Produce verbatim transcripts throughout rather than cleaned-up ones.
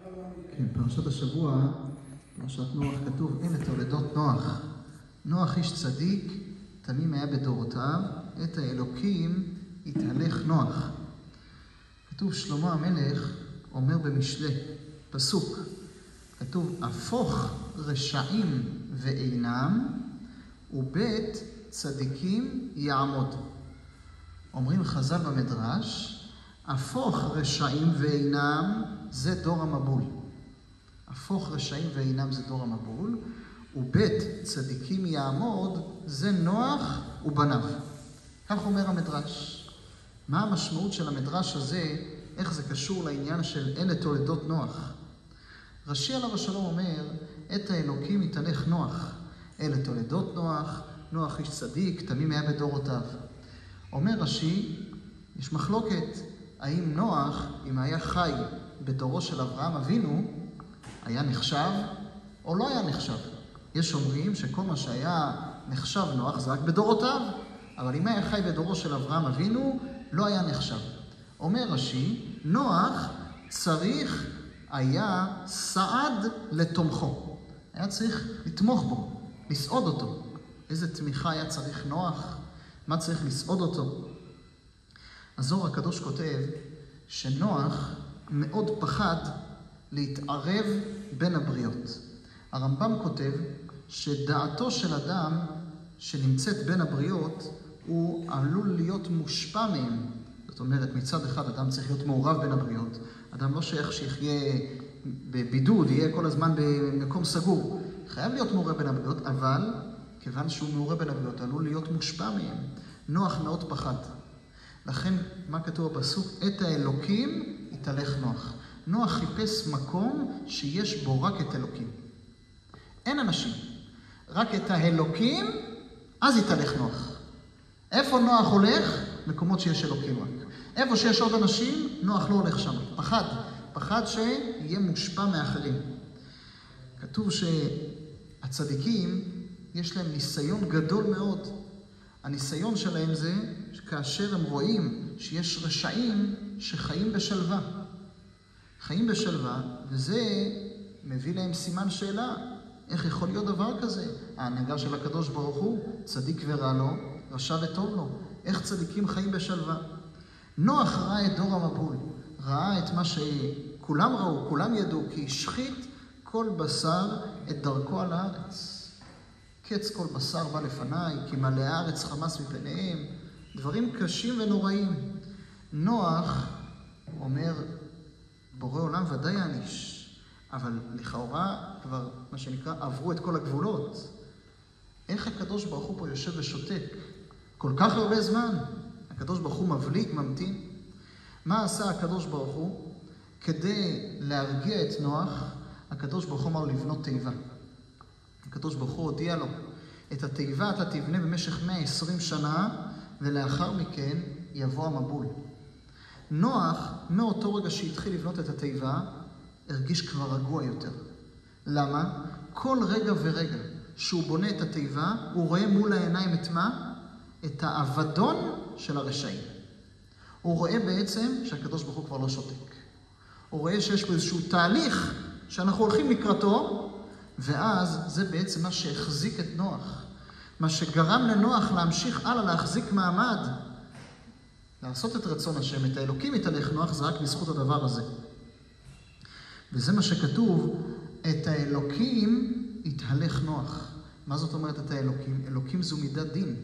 כן, פרשת השבוע, פרשת נוח, כתוב, אלה תולדות נוח. נוח איש צדיק, תמים היה בדורותיו, את האלוקים התהלך נוח. כתוב, שלמה המלך אומר במשלי, פסוק, כתוב, הפוך רשעים ואינם, ובית צדיקים יעמוד. אומרים חז"ל במדרש, הפוך רשעים ואינם זה דור המבול. הפוך רשעים ואינם זה דור המבול, ובית צדיקים יעמוד זה נוח ובניו. כך אומר המדרש. מה המשמעות של המדרש הזה? איך זה קשור לעניין של אלה תולדות נוח? רש"י עליו השלום אומר, את האלוקים יתהלך נוח. אלה תולדות נוח, נוח איש צדיק, תמים היה בדורותיו. אומר רש"י, יש מחלוקת, האם נוח, אם היה חי בדורו של אברהם אבינו, היה נחשב או לא היה נחשב? יש אומרים שכל מה שהיה נחשב נוח זה רק בדורותיו, אבל אם היה חי בדורו של אברהם אבינו, לא היה נחשב. אומר רש"י, נוח צריך היה סעד לתומכו. היה צריך לתמוך בו, לסעוד אותו. איזה תמיכה היה צריך נוח? מה צריך לסעוד אותו? הזוהר הקדוש כותב שנוח מאוד פחד להתערב בין הבריות. הרמב"ם כותב שדעתו של אדם שנמצאת בין הבריות הוא עלול להיות מושפע מהם. זאת אומרת, מצד אחד אדם צריך להיות מעורב בין הבריות. אדם לא שייך שיחיה בבידוד, יהיה כל הזמן במקום סגור. חייב להיות מעורב בין הבריות, אבל כיוון שהוא מעורב בין הבריות, עלול להיות מושפע מהם. נוח מאוד פחד. לכן, מה כתוב בפסוק? את האלוקים יתהלך נוח. נוח חיפש מקום שיש בו רק את אלוקים. אין אנשים. רק את האלוקים, אז יתהלך נוח. איפה נוח הולך? מקומות שיש אלוקים רק. איפה שיש עוד אנשים, נוח לא הולך שם. פחד. פחד שיהיה מושפע מאחרים. כתוב שהצדיקים, יש להם ניסיון גדול מאוד. הניסיון שלהם זה כאשר הם רואים שיש רשעים שחיים בשלווה. חיים בשלווה, וזה מביא להם סימן שאלה. איך יכול להיות דבר כזה? ההנהגה של הקדוש ברוך הוא, צדיק ורע לו, רשע וטוב לו. איך צדיקים חיים בשלווה? נוח ראה את דור המבול. ראה את מה שכולם ראו, כולם ידעו, כי השחית כל בשר את דרכו על הארץ. קץ כל בשר בא לפניי, כי מלא הארץ חמס מפניהם. דברים קשים ונוראים. נוח אומר, בורא עולם ודאי יעניש, אבל לכאורה כבר, מה שנקרא, עברו את כל הגבולות. איך הקדוש ברוך הוא פה יושב ושותק? כל כך הרבה זמן. הקדוש ברוך הוא מבליג, ממתין. מה עשה הקדוש ברוך הוא? כדי להרגיע את נוח, הקדוש ברוך הוא אמר לבנות תיבה. הקדוש ברוך הוא הודיע לו, את התיבה אתה תבנה במשך מאה ועשרים שנה, ולאחר מכן יבוא המבול. נוח, מאותו רגע שהתחיל לבנות את התיבה, הרגיש כבר רגוע יותר. למה? כל רגע ורגע שהוא בונה את התיבה, הוא רואה מול העיניים את מה? את האבדון של הרשעים. הוא רואה בעצם שהקדוש ברוך הוא כבר לא שותק. הוא רואה שיש פה איזשהו תהליך שאנחנו הולכים לקראתו, ואז זה בעצם מה שהחזיק את נוח. מה שגרם לנוח להמשיך הלאה, להחזיק מעמד. לעשות את רצון השם, את האלוקים יתהלך נוח, זה רק בזכות הדבר הזה. וזה מה שכתוב, את האלוקים יתהלך נוח. מה זאת אומרת את האלוקים? אלוקים זו מידת דין.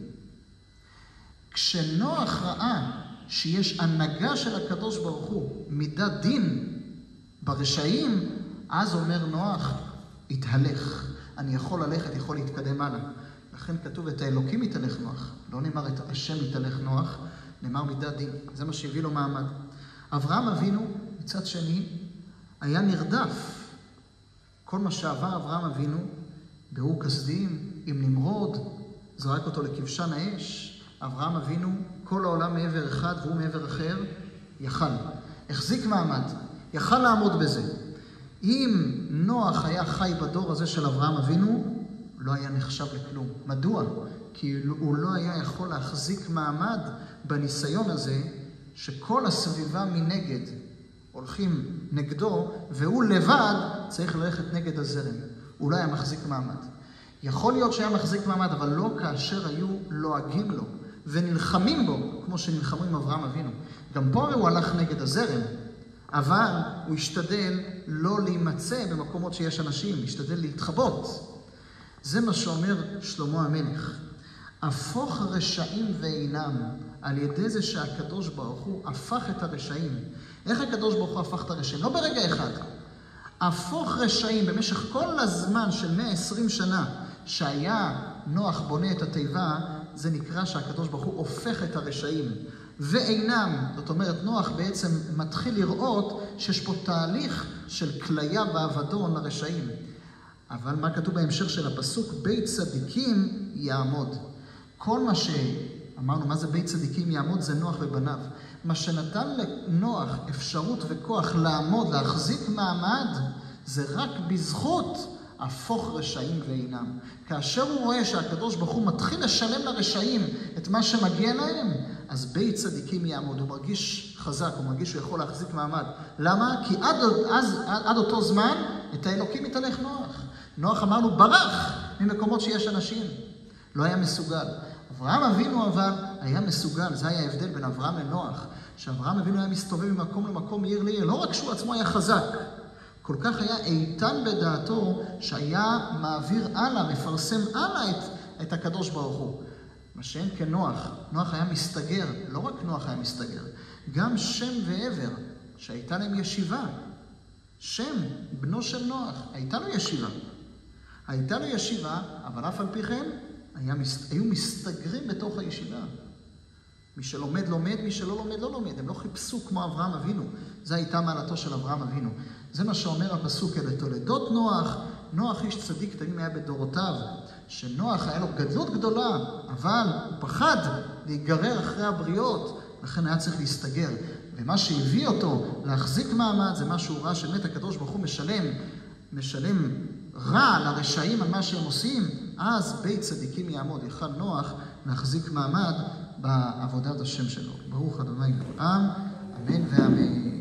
כשנוח ראה שיש הנהגה של הקדוש ברוך הוא, מידת דין ברשעים, אז אומר נוח, יתהלך. אני יכול ללכת, יכול להתקדם הלאה. לכן כתוב את האלוקים יתהלך נוח. לא נאמר את השם יתהלך נוח, נאמר מידת דין. זה מה שהביא לו מעמד. אברהם אבינו, מצד שני, היה נרדף. כל מה שעבר אברהם אבינו, באור כסדים, עם נמרוד, זרק אותו לכבשן האש. אברהם אבינו, כל העולם מעבר אחד והוא מעבר אחר, יכל. החזיק מעמד, יכל לעמוד בזה. אם נוח היה חי בדור הזה של אברהם אבינו, לא היה נחשב לכלום. מדוע? כי הוא לא היה יכול להחזיק מעמד בניסיון הזה, שכל הסביבה מנגד הולכים נגדו, והוא לבד צריך ללכת נגד הזרם. הוא לא היה מחזיק מעמד. יכול להיות שהיה מחזיק מעמד, אבל לא כאשר היו לועגים לו ונלחמים בו, כמו שנלחמו עם אברהם אבינו. גם פה הוא הלך נגד הזרם, אבל הוא השתדל לא להימצא במקומות שיש אנשים, השתדל להתחבות. זה מה שאומר שלמה המלך. הפוך הרשעים ואינם, על ידי זה שהקדוש ברוך הוא הפך את הרשעים. איך הקדוש ברוך הוא הפך את הרשעים? לא ברגע אחד. הפוך רשעים במשך כל הזמן של מאה ועשרים שנה שהיה נוח בונה את התיבה, זה נקרא שהקדוש ברוך הוא הופך את הרשעים. ואינם, זאת אומרת, נוח בעצם מתחיל לראות שיש פה תהליך של כליה ואבדון לרשעים. אבל מה כתוב בהמשך של הפסוק? בית צדיקים יעמוד. כל מה שאמרנו, מה זה בית צדיקים יעמוד? זה נוח ובניו. מה שנתן לנוח אפשרות וכוח לעמוד, להחזיק מעמד, זה רק בזכות הפוך רשעים ואינם. כאשר הוא רואה שהקדוש ברוך הוא מתחיל לשלם לרשעים את מה שמגיע להם, אז בית צדיקים יעמוד. הוא מרגיש חזק, הוא מרגיש שהוא יכול להחזיק מעמד. למה? כי עד, אז, עד, עד אותו זמן את האלוקים התהלך נוח. נוח אמרנו ברח ממקומות שיש אנשים. לא היה מסוגל. אברהם אבינו אבל היה מסוגל. זה היה ההבדל בין אברהם לנוח. שאברהם אבינו היה מסתובב ממקום למקום, מעיר לעיר. לא רק שהוא עצמו היה חזק. כל כך היה איתן בדעתו שהיה מעביר הלאה, מפרסם הלאה את, את הקדוש ברוך הוא. מה שאין כנוח. נוח היה מסתגר. לא רק נוח היה מסתגר. גם שם ועבר, שהייתה להם ישיבה. שם, בנו של נוח, הייתה לו ישיבה. הייתה לו ישיבה, אבל אף על פי כן, היה, היו מסתגרים בתוך הישיבה. מי שלומד, לומד, מי שלא לומד, לא לומד. הם לא חיפשו כמו אברהם אבינו. זו הייתה מעלתו של אברהם אבינו. זה מה שאומר הפסוק, אלה תולדות נוח. נוח איש צדיק תמים היה בדורותיו. שנוח היה לו גדלות גדולה, אבל הוא פחד להיגרר אחרי הבריות, לכן היה צריך להסתגר. ומה שהביא אותו להחזיק מעמד, זה מה שהוא ראה שבאמת הקדוש ברוך הוא משלם, משלם רע לרשעים על מה שהם עושים, אז בית צדיקים יעמוד. יכל נוח להחזיק מעמד בעבודת השם שלו. ברוך ה' לעולם, אמן ואמן.